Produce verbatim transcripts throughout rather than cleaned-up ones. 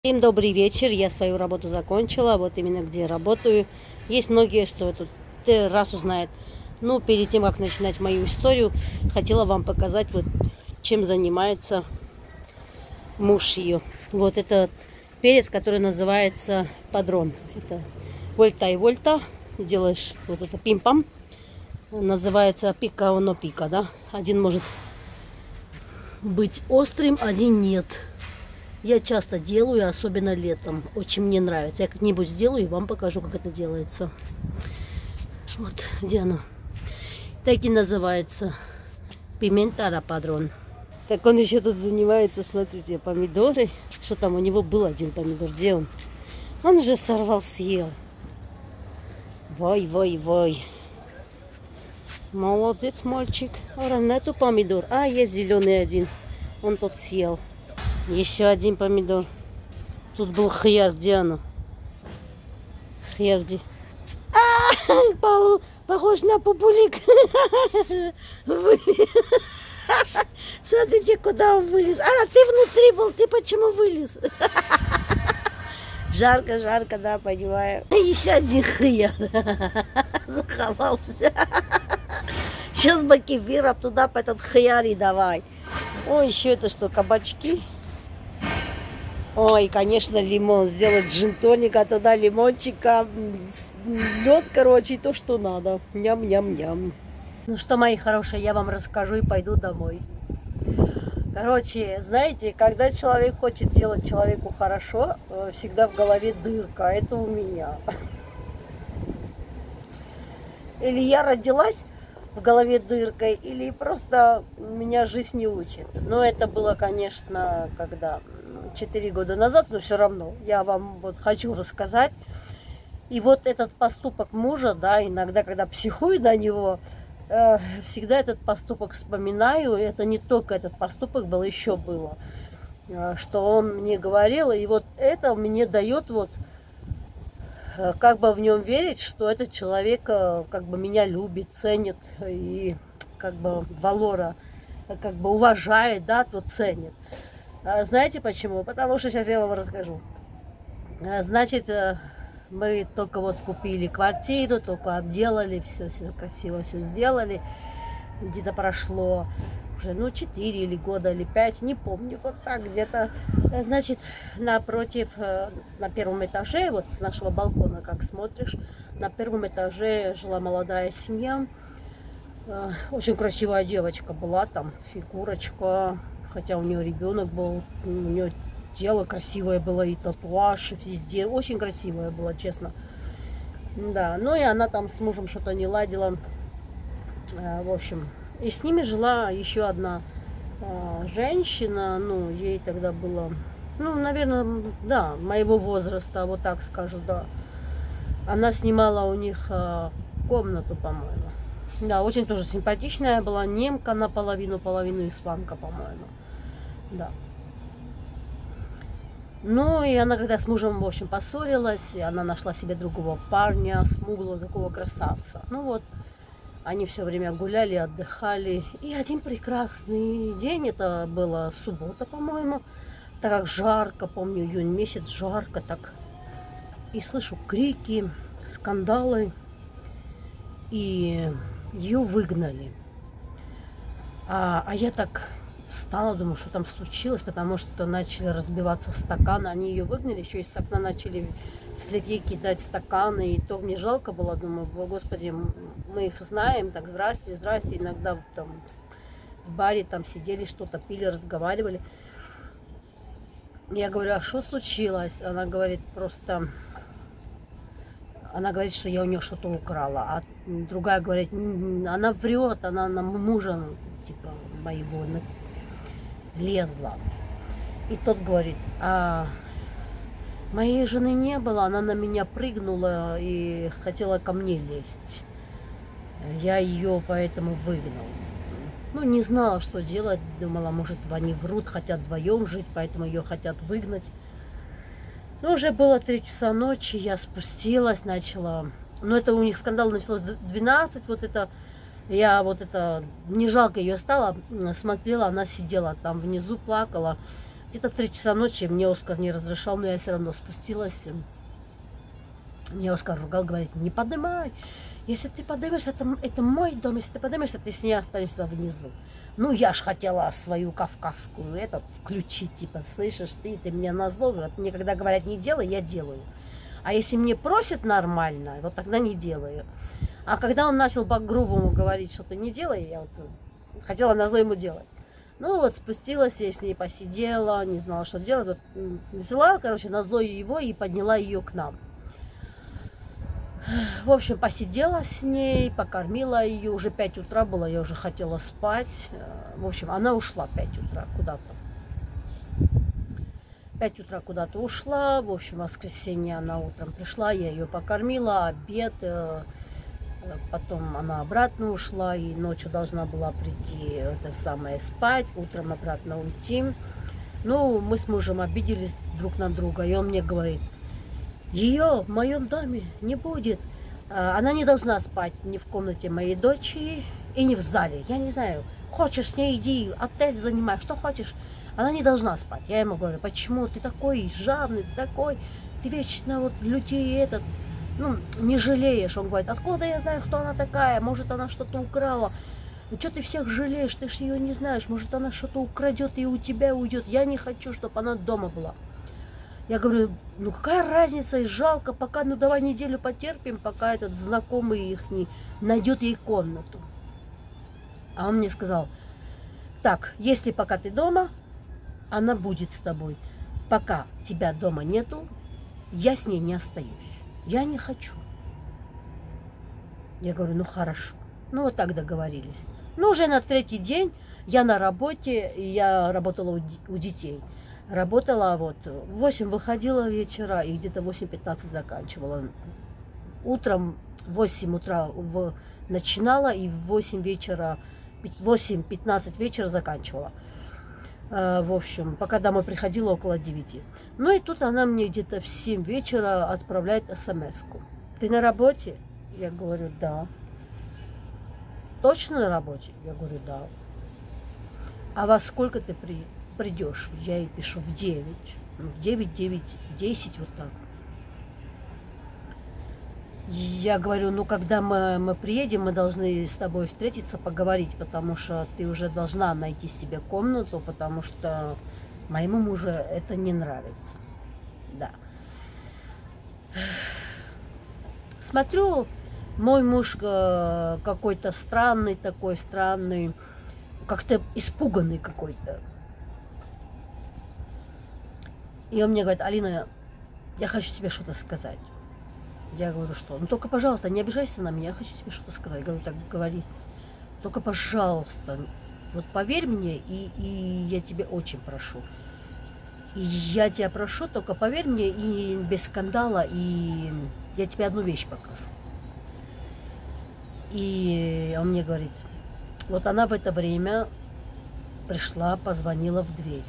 Всем добрый вечер, я свою работу закончила, вот именно где работаю. Есть многие, что тут раз узнает. Ну, перед тем, как начинать мою историю, хотела вам показать, вот чем занимается муж ее. Вот это перец, который называется падрон. Это вольта и вольта, делаешь вот это пимпам. Называется пика оно пика, да. Один может быть острым, один нет. Я часто делаю, особенно летом. Очень мне нравится. Я как-нибудь сделаю и вам покажу, как это делается. Вот, где оно? Так и называется. Пимента а падрон. Так он еще тут занимается, смотрите, помидоры. Что там у него был один помидор? Где он? Он уже сорвал, съел. Вой, вой, вой. Молодец, мальчик. А нету помидор. А, есть зеленый один. Он тут съел. Еще один помидор. Тут был хьяр, где оно? Хьяр где? А, Павлу, похож на пупулик. Смотрите, куда он вылез. А, ты внутри был, ты почему вылез? Жарко, жарко, да, понимаю. Еще один хьяр. Заховался. Сейчас бы кефиром туда по этот хьяр и давай. О, еще это что, кабачки? Ой, конечно, лимон. Сделать джин-тоника, туда лимончика, лед, короче, и то, что надо. Ням-ням-ням. Ну что, мои хорошие, я вам расскажу и пойду домой. Короче, знаете, когда человек хочет делать человеку хорошо, всегда в голове дырка. Это у меня. Или я родилась в голове дыркой, или просто меня жизнь не учит. Но это было, конечно, когда... четыре года назад, но все равно я вам вот хочу рассказать. И вот этот поступок мужа, да, иногда, когда психую на него, э, всегда этот поступок вспоминаю. И это не только этот поступок был, еще было, э, что он мне говорил. И вот это мне дает вот, э, как бы в нем верить, что этот человек э, как бы меня любит, ценит и как бы валора, как бы уважает, да, вот ценит. Знаете почему? Потому что сейчас я вам расскажу. Значит, мы только вот купили квартиру, только обделали, все, все красиво все сделали. Где-то прошло уже, ну, четыре или года, или пять, не помню, вот так где-то. Значит, напротив, на первом этаже, вот с нашего балкона, как смотришь, на первом этаже жила молодая семья. Очень красивая девочка была там, фигурочка. Хотя у нее ребенок был, у нее тело красивое было, и татуаж, и везде. Очень красивое было, честно. Да, ну и она там с мужем что-то не ладила. В общем, и с ними жила еще одна женщина, ну, ей тогда было, ну, наверное, да, моего возраста, вот так скажу, да. Она снимала у них комнату, по-моему. Да, очень тоже симпатичная была, немка наполовину, половину испанка, по-моему. Да. Ну, и она когда с мужем, в общем, поссорилась, и она нашла себе другого парня, смуглого, такого красавца. Ну вот, они все время гуляли, отдыхали. И один прекрасный день, это была суббота, по-моему, так как жарко, помню, июнь месяц, жарко так. И слышу крики, скандалы, и ее выгнали. А, а я так встала, думаю, что там случилось, потому что начали разбиваться стаканы. Они ее выгнали, еще из окна начали вслед ей кидать стаканы. И то мне жалко было, думаю, господи, мы их знаем, так здрасте, здрасте. Иногда там в баре там сидели, что-то пили, разговаривали. Я говорю, а что случилось? Она говорит, просто... Она говорит, что я у нее что-то украла, а другая говорит, она врет, она на мужа, типа, моего лезла. И тот говорит, а моей жены не было, она на меня прыгнула и хотела ко мне лезть. Я ее поэтому выгнал. Ну, не знала, что делать, думала, может, они врут, хотят вдвоем жить, поэтому ее хотят выгнать. Ну, уже было три часа ночи, я спустилась, начала... Ну, это у них скандал началось в двенадцать, вот это... Я вот это... Не жалко ее стало, смотрела, она сидела там внизу, плакала. Где-то в три часа ночи мне Оскар не разрешал, но я все равно спустилась. Мне Оскар ругал, говорит, не поднимай. Если ты поднимешься, это, это мой дом. Если ты поднимешься, ты с ней останешься внизу. Ну, я ж хотела свою кавказскую этот включить. Типа, слышишь, ты, ты мне назло. Вот мне когда говорят, не делай, я делаю. А если мне просят нормально, вот тогда не делаю. А когда он начал по-грубому говорить, что ты не делай, я вот хотела назло ему делать. Ну вот спустилась, я с ней посидела, не знала, что делать. Вот взяла, короче, назло его и подняла ее к нам. В общем, посидела с ней, покормила ее. Уже пять утра было, я уже хотела спать. В общем, она ушла пять утра куда-то. пять утра куда-то ушла. В общем, в воскресенье она утром пришла, я ее покормила, обед. Потом она обратно ушла, и ночью должна была прийти это самое спать, утром обратно уйти. Ну, мы с мужем обиделись друг на друга, и он мне говорит, ее в моем доме не будет. Она не должна спать ни в комнате моей дочери и не в зале. Я не знаю, хочешь с ней иди, отель занимай, что хочешь. Она не должна спать. Я ему говорю, почему ты такой жадный, ты такой, ты вечно вот людей этот, ну, не жалеешь. Он говорит, откуда я знаю, кто она такая, может она что-то украла. Ну что ты всех жалеешь, ты ж ее не знаешь, может она что-то украдет и у тебя уйдет. Я не хочу, чтобы она дома была. Я говорю, ну какая разница, и жалко, пока, ну давай неделю потерпим, пока этот знакомый их не найдет ей комнату. А он мне сказал, так, если пока ты дома, она будет с тобой. Пока тебя дома нету, я с ней не остаюсь. Я не хочу. Я говорю, ну хорошо. Ну вот так договорились. Ну уже на третий день я на работе, я работала у, у детей. Работала вот, в восемь выходила вечера и где-то в восемь пятнадцать заканчивала. Утром в восемь утра в, начинала и в восемь вечера, восемь пятнадцать вечера заканчивала. А, в общем, пока домой приходила около девяти. Ну и тут она мне где-то в семь вечера отправляет смс-ку. Ты на работе? Я говорю, да. Точно на работе? Я говорю, да. А во сколько ты при... придешь? Я ей пишу в девять. Ну, в девять, девять, десять, вот так. Я говорю, ну когда мы, мы приедем, мы должны с тобой встретиться, поговорить, потому что ты уже должна найти себе комнату, потому что моему мужу это не нравится. Да. Смотрю, мой муж какой-то странный такой, странный, как-то испуганный какой-то. И он мне говорит, Алина, я хочу тебе что-то сказать. Я говорю, что? Ну только, пожалуйста, не обижайся на меня, я хочу тебе что-то сказать. Я говорю, так говори. Только, пожалуйста, вот поверь мне, и, и я тебе очень прошу. И я тебя прошу, только поверь мне, и без скандала, и я тебе одну вещь покажу. И он мне говорит, вот она в это время пришла, позвонила в дверь.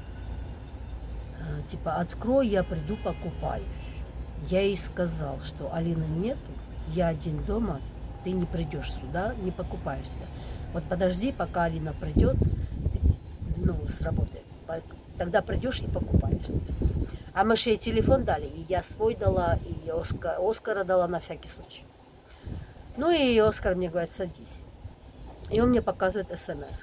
Типа, открой, я приду, покупаюсь. Я ей сказал, что Алины нету, я один дома, ты не придешь сюда, не покупаешься. Вот подожди, пока Алина придет, ты, ну, с работы, тогда придешь и покупаешься. А мы же ей телефон дали, и я свой дала, и Оскар, Оскара дала на всякий случай. Ну и Оскар мне говорит, садись. И он мне показывает смс-ки.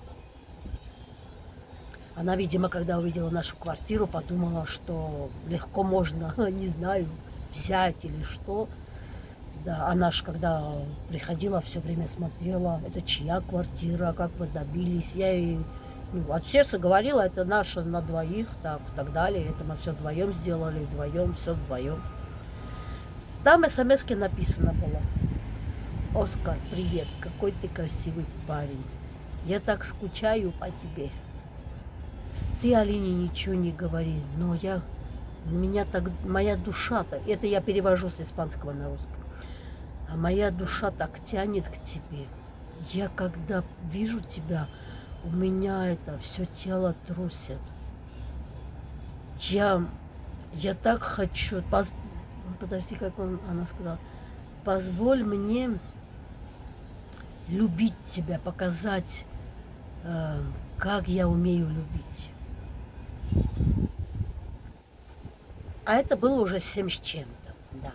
Она, видимо, когда увидела нашу квартиру, подумала, что легко можно, не знаю, взять или что. Да, она же, когда приходила, все время смотрела, это чья квартира, как вы добились. Я ей ну, от сердца говорила, это наша на двоих, так, и так далее. Это мы все вдвоем сделали, вдвоем, все вдвоем. Там смс-ке написано было. Оскар, привет, какой ты красивый парень. Я так скучаю по тебе. Ты, Алине, ничего не говори, но я, меня так, моя душа-то, это я перевожу с испанского на русский, а моя душа так тянет к тебе. Я, когда вижу тебя, у меня это все тело трусит. Я, я так хочу, поз, подожди, как он, она сказала, позволь мне любить тебя, показать, э, как я умею любить. А это было уже семь с чем-то, да.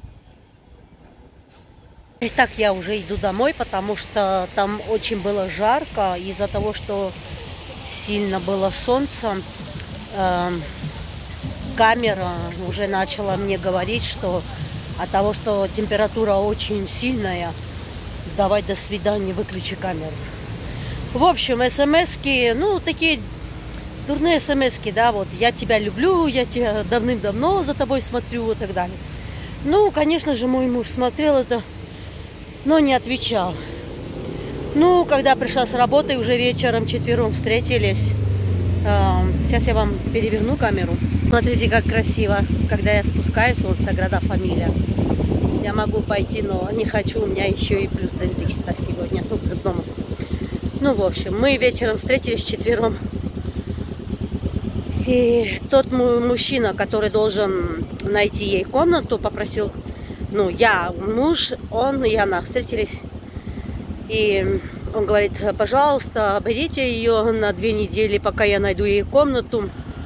Итак, я уже иду домой, потому что там очень было жарко. Из-за того, что сильно было солнце, э, камера уже начала мне говорить, что от того, что температура очень сильная, давай до свидания, выключи камеру. В общем, смски, ну, такие дурные смски, да, вот, я тебя люблю, я тебя давным-давно за тобой смотрю и так далее. Ну, конечно же, мой муж смотрел это, но не отвечал. Ну, когда пришла с работы, уже вечером четвером встретились. Сейчас я вам переверну камеру. Смотрите, как красиво, когда я спускаюсь, вот Саграда Фамилия. Я могу пойти, но не хочу, у меня еще и плюс дентиста сегодня, ну, к зубному. Ну, в общем, мы вечером встретились четвером. И тот мужчина, который должен найти ей комнату, попросил, ну, я, муж, он и она встретились. И он говорит, пожалуйста, берите ее на две недели, пока я найду ей комнату.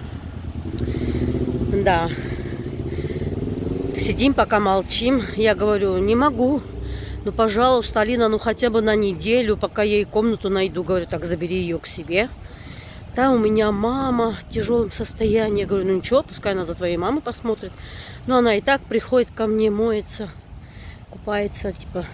Да. Сидим, пока молчим. Я говорю, не могу. Ну, пожалуйста, Алина, ну хотя бы на неделю, пока я ей комнату найду. Говорю, так, забери ее к себе. Там у меня мама в тяжелом состоянии. Я говорю, ну ничего, пускай она за твоей мамой посмотрит. Но она и так приходит ко мне, моется, купается, типа.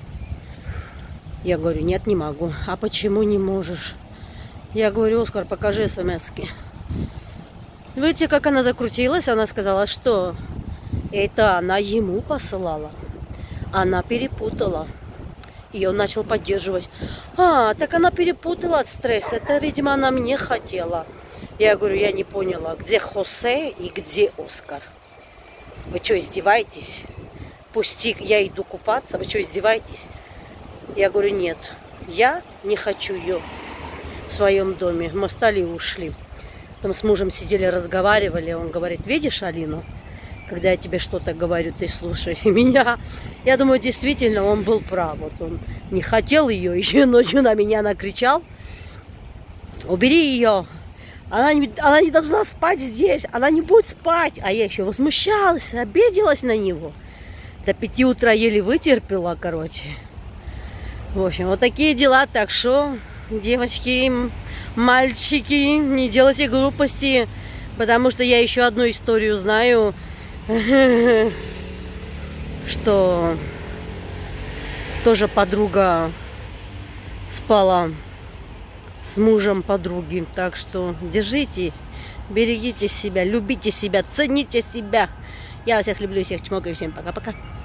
Я говорю, нет, не могу. А почему не можешь? Я говорю, Оскар, покажи смски. Видите, как она закрутилась? Она сказала, что это она ему посылала. Она перепутала. И он начал поддерживать. А, так она перепутала от стресса. Это, видимо, она мне хотела. Я говорю, я не поняла, где Хосе и где Оскар? Вы что, издеваетесь? Пусти, я иду купаться. Вы что, издеваетесь? Я говорю, нет, я не хочу ее в своем доме. Мы встали и ушли. Потом с мужем сидели, разговаривали. Он говорит, видишь, Алину? Когда я тебе что-то говорю, ты слушаешь меня. Я думаю, действительно, он был прав. Вот он не хотел ее, еще ночью на меня накричал. Убери ее. Она не, она не должна спать здесь. Она не будет спать. А я еще возмущалась, обиделась на него. До пяти утра еле вытерпела, короче. В общем, вот такие дела. Так что, девочки, мальчики, не делайте глупости. Потому что я еще одну историю знаю. Что тоже подруга спала с мужем подруги. Так что держите, берегите себя, любите себя, цените себя. Я всех люблю, всех чмокаю, всем пока-пока.